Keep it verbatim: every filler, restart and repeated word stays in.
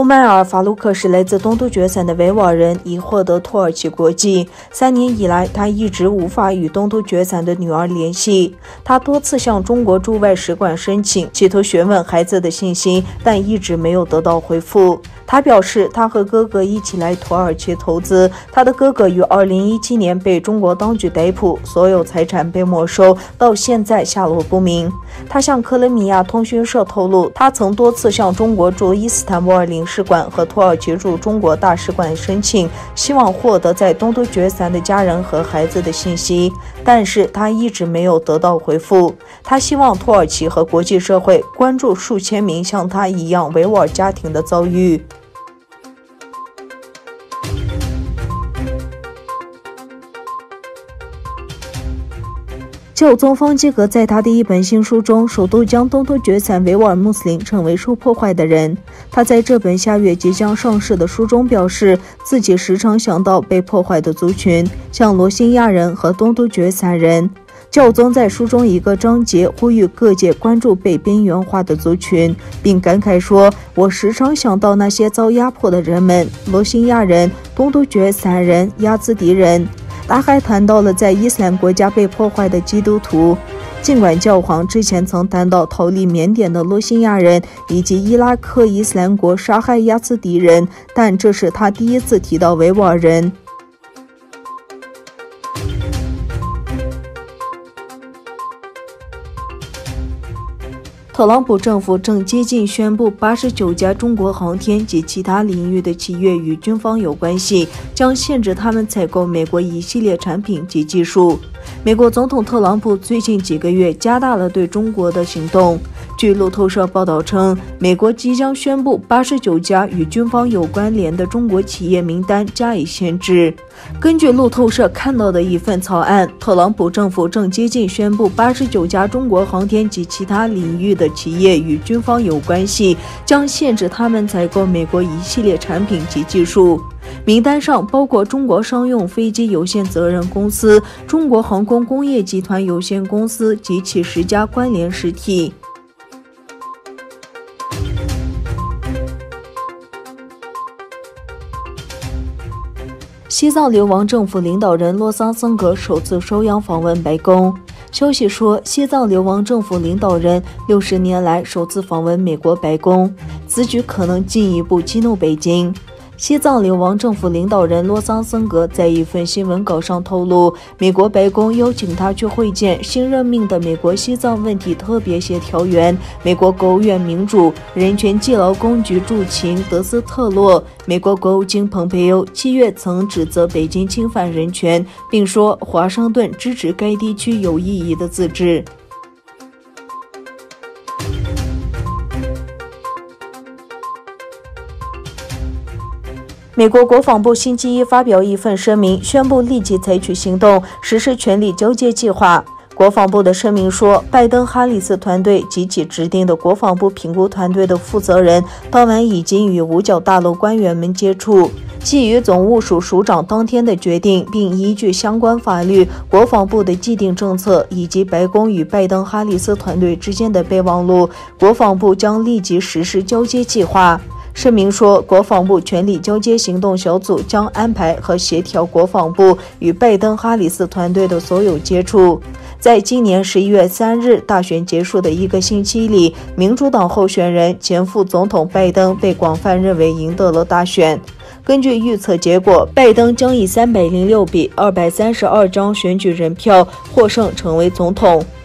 欧迈尔·法鲁克是来自东突厥散的维吾尔人，已获得土耳其国籍。三年以来，他一直无法与东突厥散的女儿联系。他多次向中国驻外使馆申请，企图询问孩子的信息，但一直没有得到回复。他表示，他和哥哥一起来土耳其投资。他的哥哥于二零一七年被中国当局逮捕，所有财产被没收，到现在下落不明。他向克里米亚通讯社透露，他曾多次向中国驻伊斯坦布尔领事馆和土耳其驻中国大使馆申请，希望获得在东突厥散的家人和孩子的信息，但是他一直没有得到回复。他希望土耳其和国际社会关注数千名像他一样维吾尔家庭的遭遇。教宗方济各在他的一本新书中，首度将东突厥散维吾尔穆斯林称为受破坏的人。他在这本下月即将上市的书中表示，自己时常想到被破坏的族群，像罗兴亚人和东突厥散人。教宗在书中一个章节呼吁各界关注被边缘化的族群，并感慨说：“我时常想到那些遭压迫的人们，罗兴亚人、东突厥散人、亚兹迪人。”他还谈到了在伊斯兰国家被破坏的基督徒。尽管教皇之前曾谈到逃离缅甸的罗兴亚人以及伊拉克伊斯兰国杀害亚兹迪人，但这是他第一次提到维吾尔人。特朗普政府正接近宣布，八十九家中国航天及其他领域的企业与军方有关系，将限制他们采购美国一系列产品及技术。美国总统特朗普最近几个月加大了对中国的行动。据路透社报道称，美国即将宣布八十九家与军方有关联的中国企业名单加以限制。根据路透社看到的一份草案，特朗普政府正接近宣布八十九家中国航天及其他领域的企业与军方有关系，将限制他们采购美国一系列产品及技术。名单上包括中国商用飞机有限责任公司、中国航空工业集团有限公司及其十家关联实体。西藏流亡政府领导人洛桑僧格首次受邀访问白宫。消息说，西藏流亡政府领导人六十年来首次访问美国白宫，此举可能进一步激怒北京。西藏流亡政府领导人洛桑僧格在一份新闻稿上透露，美国白宫邀请他去会见新任命的美国西藏问题特别协调员、美国国务院民主人权蓟劳公局驻勤德斯特洛。美国国务卿蓬佩奥七月曾指责北京侵犯人权，并说华盛顿支持该地区有意义的自治。美国国防部星期一发表一份声明，宣布立即采取行动，实施权力交接计划。国防部的声明说，拜登哈里斯团队及其指定的国防部评估团队的负责人当晚已经与五角大楼官员们接触。基于总务署署长当天的决定，并依据相关法律、国防部的既定政策以及白宫与拜登哈里斯团队之间的备忘录，国防部将立即实施交接计划。声明说，国防部权力交接行动小组将安排和协调国防部与拜登哈里斯团队的所有接触。在今年十一月三日大选结束的一个星期里，民主党候选人前副总统拜登被广泛认为赢得了大选。根据预测结果，拜登将以三百零六比二百三十二张选举人票获胜，成为总统。